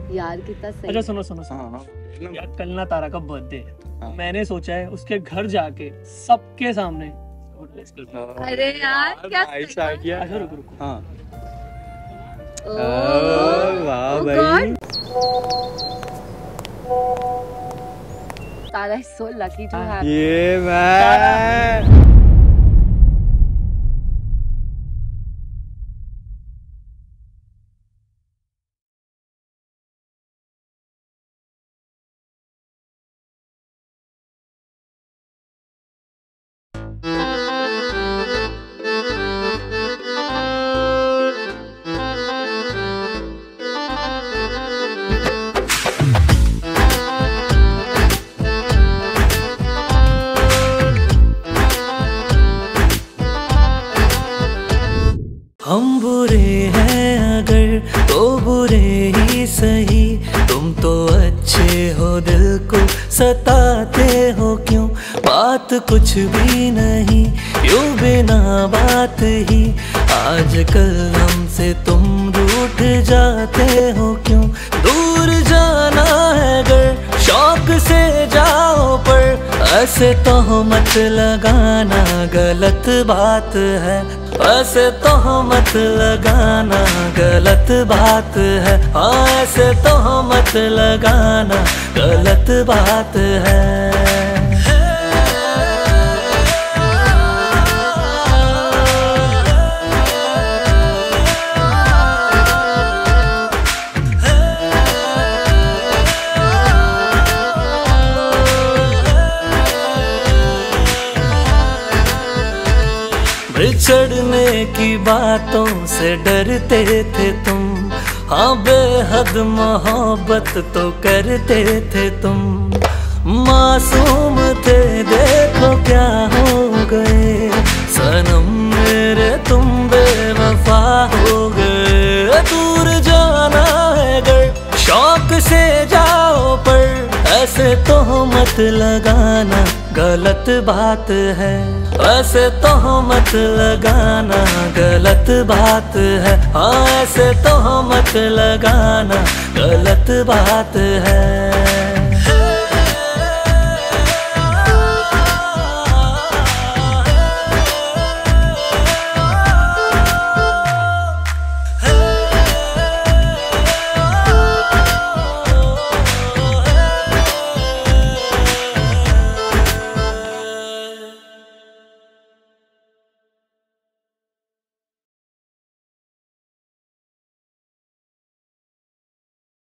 यार कितना सही। अच्छा सुनो सुनो सुनो। हाँ यार कल ना तारा का बर्थडे है। हाँ। मैंने सोचा है उसके घर जाके सबके सामने अरे यार क्या ऐसा किया। अच्छा रुको रुको। हाँ वाह भाई। तारा is so lucky to have ये मैं हम बुरे हैं अगर तो बुरे ही सही, तुम तो अच्छे हो दिल को सताते हो क्यों। बात कुछ भी नहीं यूं बिना बात ही, आजकल हमसे तुम रूठ जाते हो क्यों। दूर जाना है अगर शौक से जाओ, पर ऐसे तो मत लगाना गलत बात है। ऐसे तो मत लगाना गलत बात है। हाँ ऐसे तो मत लगाना गलत बात है। बिछड़ने की बातों से डरते थे तुम, हाँ बेहद मोहब्बत तो करते थे तुम। मासूम थे देखो क्या हो गए, सनम मेरे तुम बेवफा हो गए। दूर जाना है अगर शौक से जाओ, पर ऐसे तो मत लगाना गलत बात है। ऐसे तो मत लगाना गलत बात है। हाँ ऐसे तो मत लगाना गलत बात है।